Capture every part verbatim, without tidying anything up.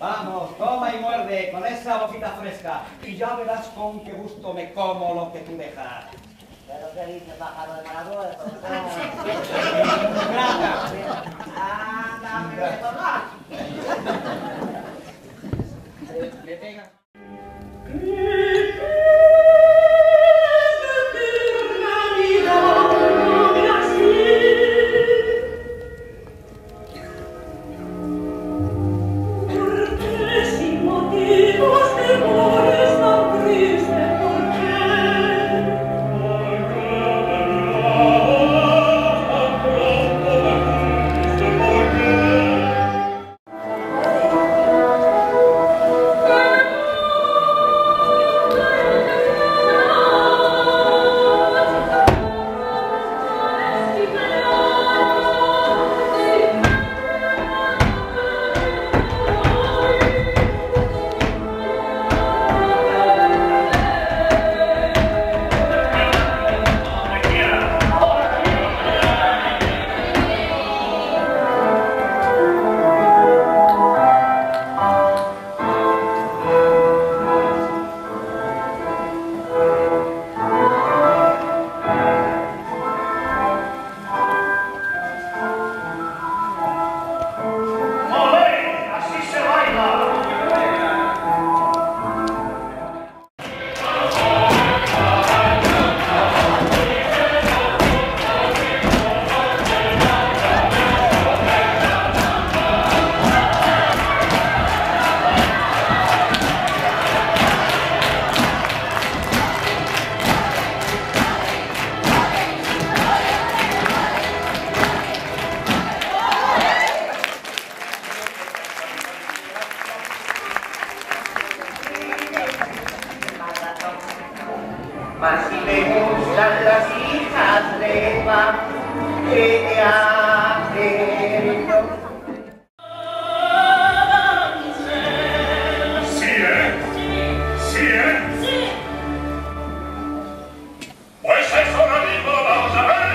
Vamos, toma y muerde con esa boquita fresca y ya verás con qué gusto me como lo que tú dejas. ¿Pero qué dice, pájaro de Maragüez? ¡Anda, me voy a tomar! Le pega. Mas si me gustan las hijas de Eva, ¿qué te hacen? Sí, ¿eh? Sí, ¿eh? Sí. Pues eso ahora mismo lo vamos a ver.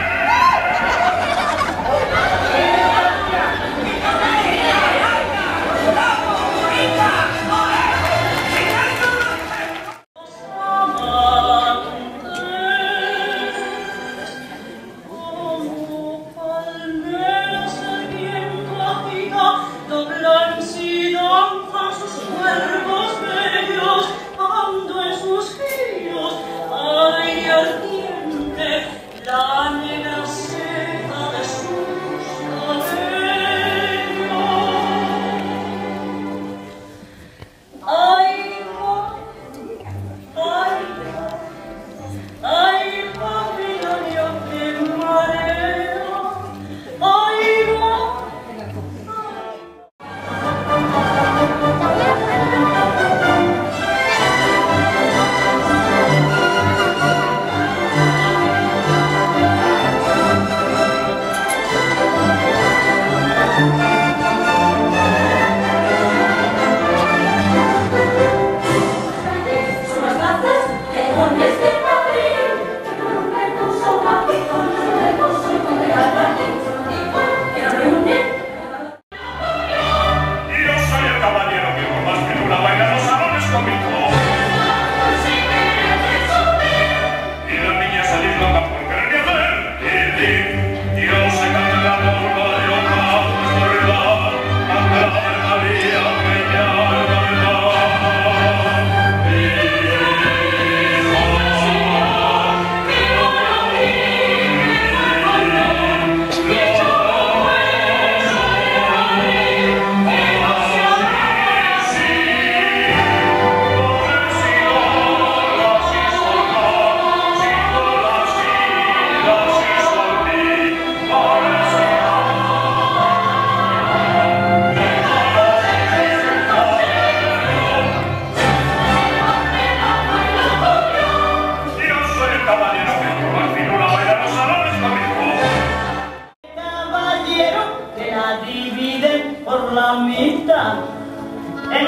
El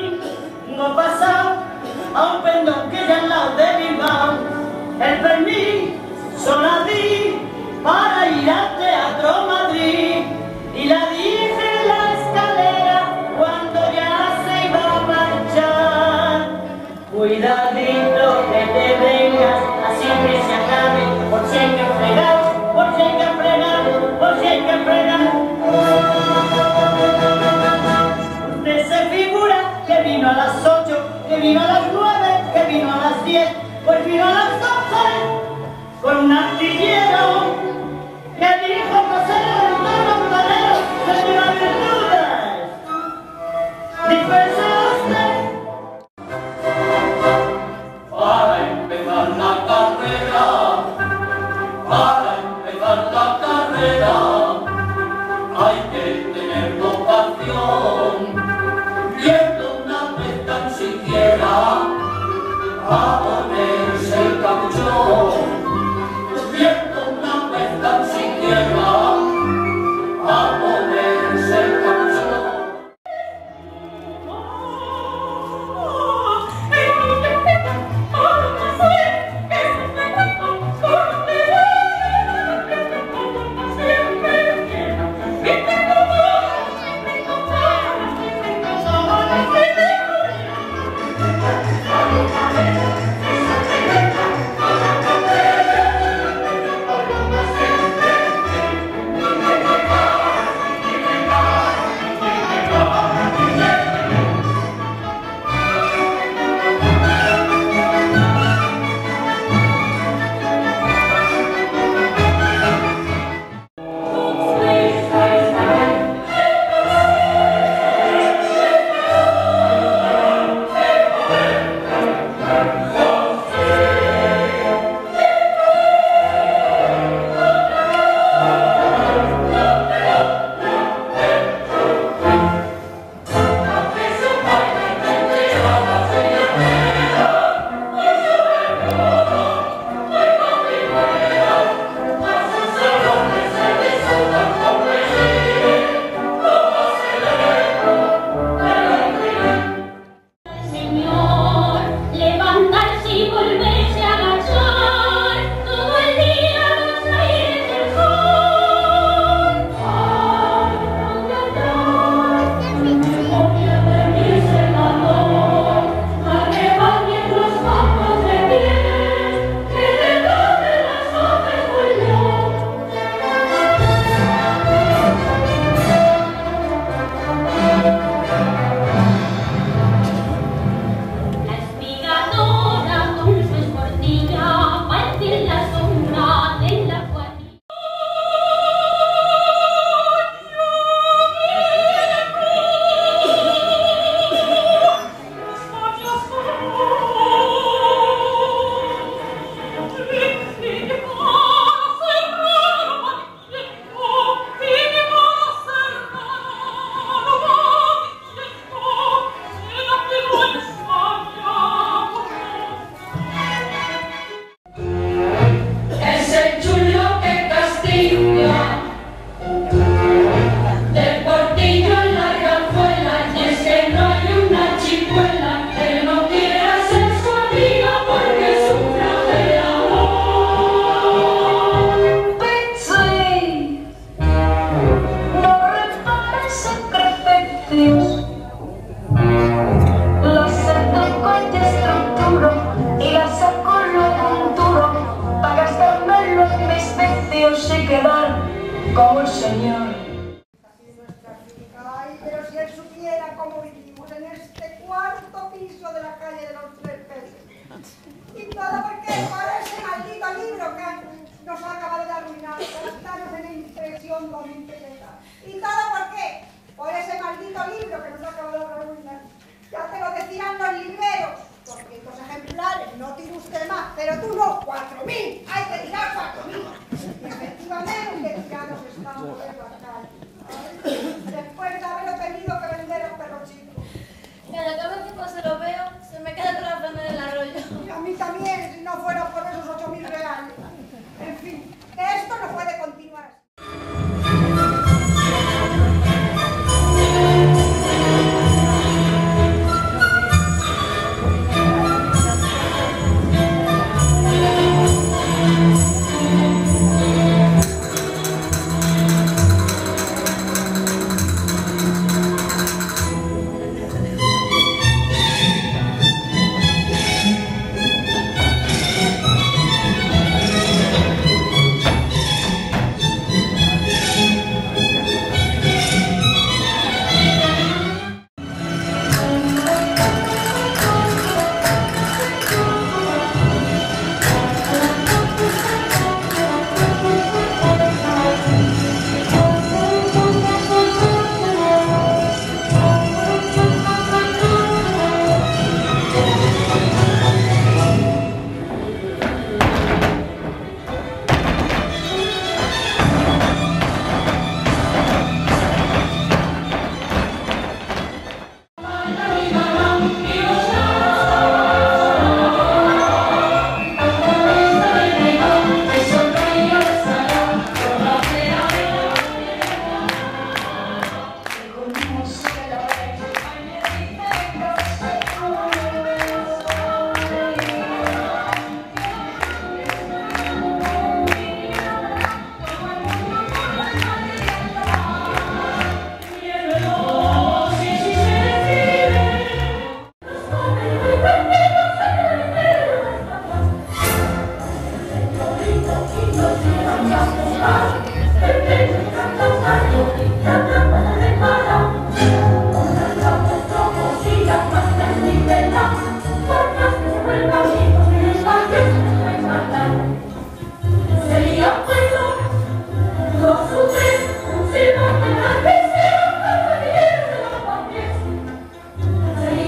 domingo pasado, a un pendón que ya al lado de Bilbao, el permiso la di para ir al Teatro Madrid, y la dije en la escalera cuando ya se Cuidadito que te vengas, así que se acabe, por si hay que fregar, por si hay que fregar, por si hay que fregar. Usted se figura que vino a las ocho, que vino a las nueve, que vino a las diez, pues vino a las doce, con un artillero que dijo que se levantó los planeros de las virtudes. Dispense usted. Para empezar la carrera, para empezar la carrera, hay que tener vocación, viendo una vez tan siquiera a ponerse el capuchón, viendo una vez tan siquiera a ponerse el capuchón. como el Señor. Ay, pero si él supiera cómo vivimos en este cuarto piso de la calle de los Tres Peces. Y todo porque por ese maldito libro que nos ha acabado de arruinar, por estarnos en impresión con impresa. Y todo por qué? Por ese maldito libro que nos ha acabado de arruinar. Ya te lo decían los libreros, porque estos ejemplares no tira usted más, pero tú no, cuatro mil, hay que tirar cuatro mil. Efectivamente, tirados estamos de la calle. Después de haberlo tenido que vender a perro chico. Cada vez que paso lo veo, se me queda con la pena del arroyo. Y a mí también, si no fuera por esos ocho mil reales. En fin, que esto no puede continuar así.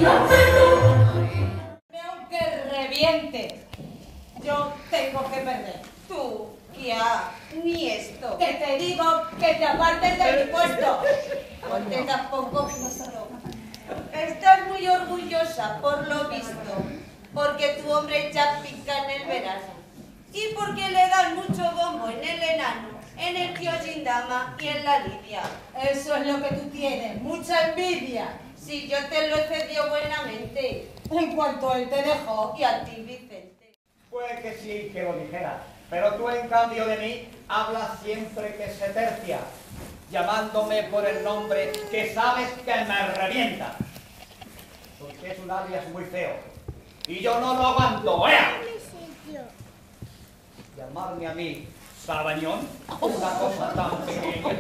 Aunque reviente, yo tengo que perder. Tú, ya, ni esto. Que te digo que te apartes de mi puesto. Porque tampoco estás muy orgullosa, por lo visto, porque tu hombre ya pica en el verano. Y porque le dan mucho bombo en el enano, en el tío Gindama y en la Lidia. Eso es lo que tú tienes, mucha envidia. Si yo te lo he cedido buenamente. En cuanto él te dejó. Y a ti, Vicente. Puede que sí, que lo dijera, pero tú en cambio de mí hablas siempre que se tercia, llamándome por el nombre que sabes que me revienta. Porque es un alias muy feo, y yo no lo aguanto, ¡ea! Llamarme a mí Sabañón, una cosa tan pequeña.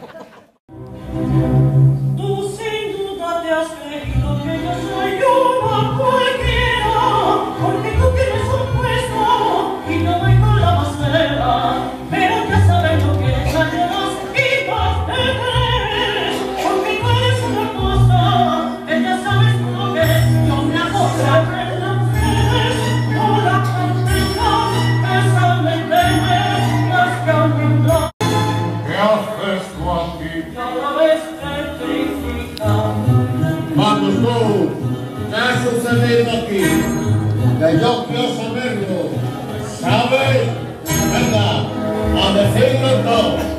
Tú sin duda te has creído que yo soy una cualquiera, porque tú tienes un puesto y no voy con la macera, pero ya sabes lo que es años y más te crees, porque tú eres una cosa, que ya sabes lo que es, y una cosa que la mujeres, no la cantidad, esa me teme más que a un mundo. ¿Qué haces tú aquí? Y ahora ves electrificado. Vamos tú, ¿qué ha sucedido aquí? Que yo quiero saberlo, ¿sabes? Venga, a decirlo todo.